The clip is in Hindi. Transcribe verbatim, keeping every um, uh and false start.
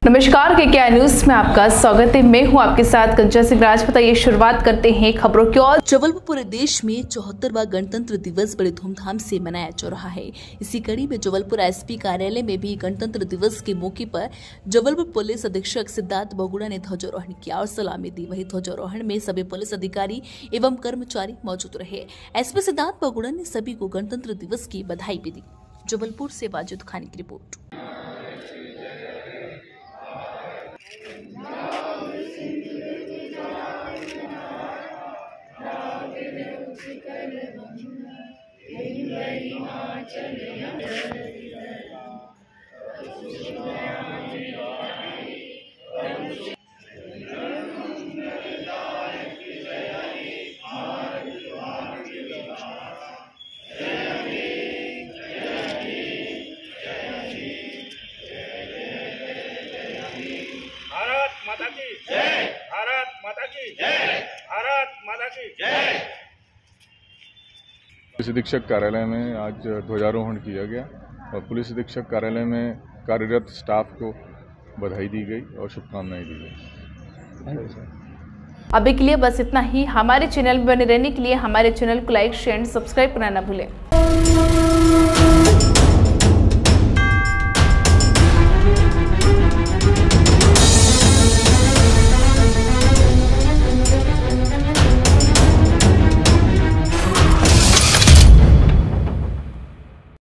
नमस्कार, के के आई न्यूज में आपका स्वागत है। मैं हूं आपके साथ कंचन सिंह राजपूत। ये शुरुआत करते हैं खबरों की ओर। जबलपुर पूरे देश में चौहत्तरवां गणतंत्र दिवस बड़े धूमधाम से मनाया जा रहा है। इसी कड़ी में जबलपुर एसपी कार्यालय में भी गणतंत्र दिवस के मौके पर जबलपुर पुलिस अधीक्षक सिद्धार्थ बहुगुणा ने ध्वजारोहण किया और सलामी दी। वहीं ध्वजारोहण में सभी पुलिस अधिकारी एवं कर्मचारी मौजूद रहे। एसपी सिद्धार्थ बहुगुणा ने सभी को गणतंत्र दिवस की बधाई भी दी। जबलपुर से वाजिद खानी की रिपोर्ट। भारत माता की जय। भारत माता की जय। भारत माता की जय। पुलिस अधीक्षक कार्यालय में आज ध्वजारोहण किया गया और पुलिस अधीक्षक कार्यालय में कार्यरत स्टाफ को बधाई दी गई और शुभकामनाएं दी गई। अभी के लिए बस इतना ही। हमारे चैनल में बने रहने के लिए हमारे चैनल को लाइक, शेयर, सब्सक्राइब करना ना भूलें।